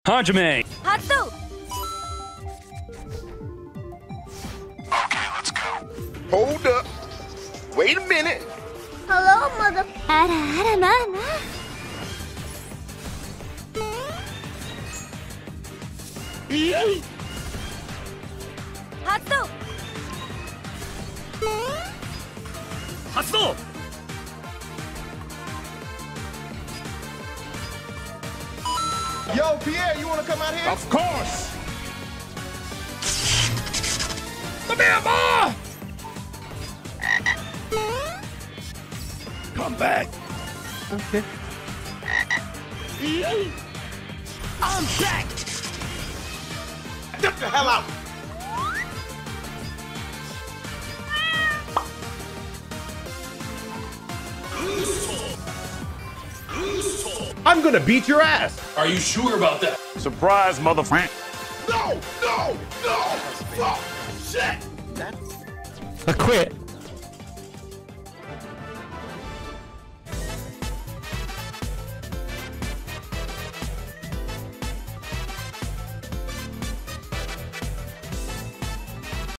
Hajime! Hatsu! Okay, let's go. Hold up. Wait a minute. Hello, mother. Ara, na. Hatsu! Hatsudo! Yo, Pierre, you wanna come out here? Of course. Come here, boy! Come back. Okay. I'm back! Get the hell out! I'm gonna beat your ass! Are you sure about that? Surprise, motherfucker. No! Fuck! Shit! I quit.